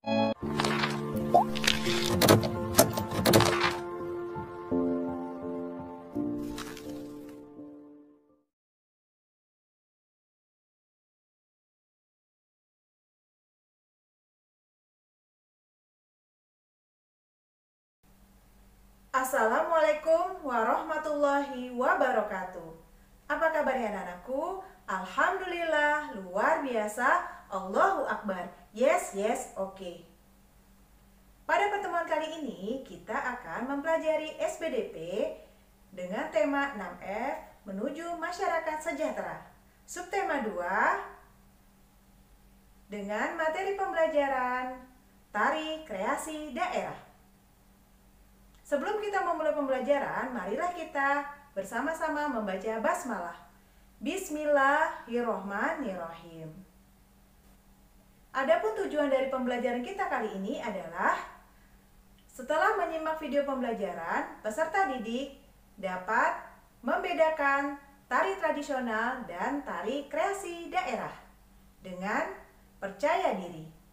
Assalamualaikum warahmatullahi wabarakatuh. Apa kabar ya anak-anakku? Alhamdulillah, luar biasa. Allahu Akbar. Yes, oke. Pada pertemuan kali ini kita akan mempelajari SPDP dengan tema 6F menuju masyarakat sejahtera. Subtema 2 dengan materi pembelajaran tari kreasi daerah. Sebelum kita memulai pembelajaran, marilah kita bersama-sama membaca basmalah. Bismillahirrohmanirrohim. Adapun tujuan dari pembelajaran kita kali ini adalah setelah menyimak video pembelajaran, peserta didik dapat membedakan tari tradisional dan tari kreasi daerah dengan percaya diri.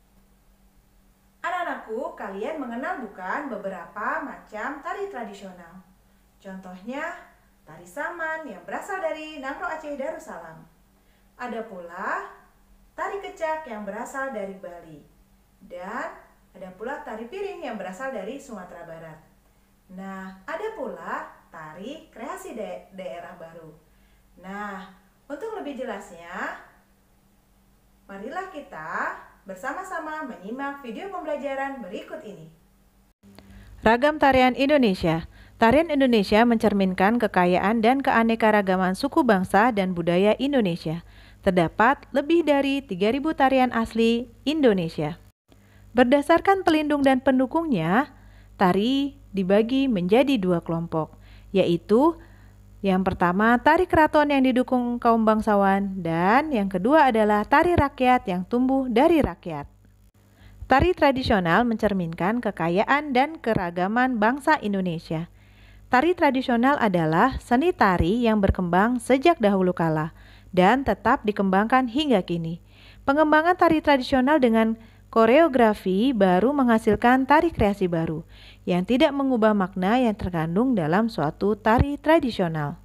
Anak-anakku, kalian mengenal bukan beberapa macam tari tradisional? Contohnya, tari saman yang berasal dari Nangro Aceh Darussalam. Ada pula tari kecak yang berasal dari Bali. Dan ada pula tari piring yang berasal dari Sumatera Barat. Nah, ada pula tari kreasi daerah baru. Nah, untuk lebih jelasnya, marilah kita bersama-sama menyimak video pembelajaran berikut ini. Ragam tarian Indonesia. Tarian Indonesia mencerminkan kekayaan dan keanekaragaman suku bangsa dan budaya Indonesia. Terdapat lebih dari 3.000 tarian asli Indonesia. Berdasarkan pelindung dan pendukungnya, tari dibagi menjadi 2 kelompok, yaitu yang pertama, tari keraton yang didukung kaum bangsawan, dan yang kedua adalah tari rakyat yang tumbuh dari rakyat. Tari tradisional mencerminkan kekayaan dan keragaman bangsa Indonesia. Tari tradisional adalah seni tari yang berkembang sejak dahulu kala dan tetap dikembangkan hingga kini. Pengembangan tari tradisional dengan koreografi baru menghasilkan tari kreasi baru yang tidak mengubah makna yang terkandung dalam suatu tari tradisional.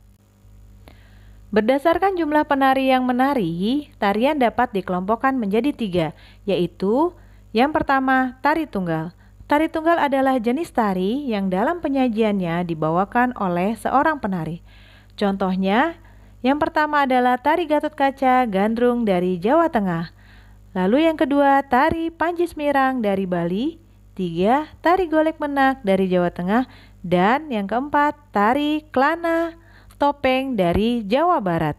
Berdasarkan jumlah penari yang menari, tarian dapat dikelompokkan menjadi 3, yaitu yang pertama, tari tunggal. Tari tunggal adalah jenis tari yang dalam penyajiannya dibawakan oleh seorang penari. Contohnya, yang pertama adalah tari Gatotkaca Gandrung dari Jawa Tengah. Lalu yang kedua, tari Panji Semirang dari Bali. 3, tari Golek Menak dari Jawa Tengah. Dan yang keempat, tari Klana Topeng dari Jawa Barat.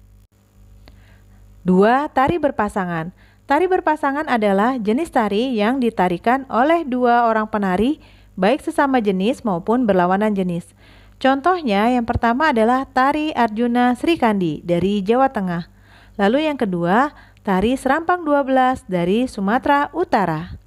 2. Tari berpasangan. Tari berpasangan adalah jenis tari yang ditarikan oleh 2 orang penari, baik sesama jenis maupun berlawanan jenis. Contohnya yang pertama adalah tari Arjuna Srikandi dari Jawa Tengah. Lalu yang kedua, tari Serampang 12 dari Sumatera Utara.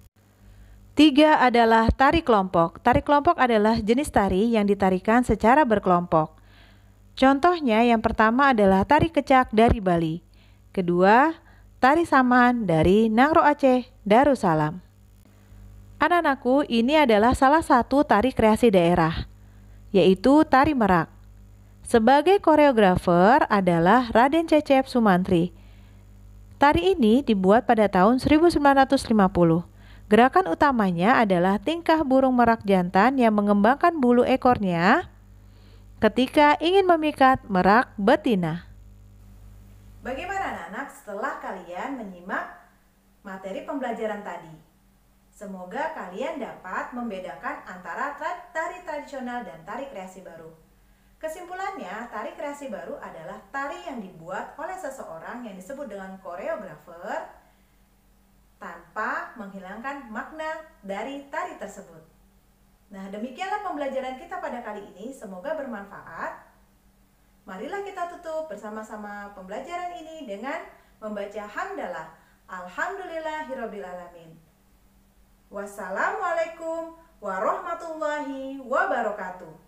3 adalah tari kelompok. Tari kelompok adalah jenis tari yang ditarikan secara berkelompok. Contohnya yang pertama adalah tari kecak dari Bali. Kedua, tari saman dari Nangro Aceh Darussalam. Anak-anakku, ini adalah salah satu tari kreasi daerah, yaitu tari merak. Sebagai koreografer adalah Raden Cecep Sumantri. Tari ini dibuat pada tahun 1950. Gerakan utamanya adalah tingkah burung merak jantan yang mengembangkan bulu ekornya ketika ingin memikat merak betina. Bagaimana anak-anak setelah kalian menyimak materi pembelajaran tadi? Semoga kalian dapat membedakan antara tari tradisional dan tari kreasi baru. Kesimpulannya, tari kreasi baru adalah tari yang dibuat oleh seseorang yang disebut dengan koreografer tanpa menghilangkan makna dari tari tersebut. Nah, demikianlah pembelajaran kita pada kali ini. Semoga bermanfaat. Marilah kita tutup bersama-sama pembelajaran ini dengan membaca hamdalah. Alhamdulillahirrabbilalamin. Wassalamualaikum warahmatullahi wabarakatuh.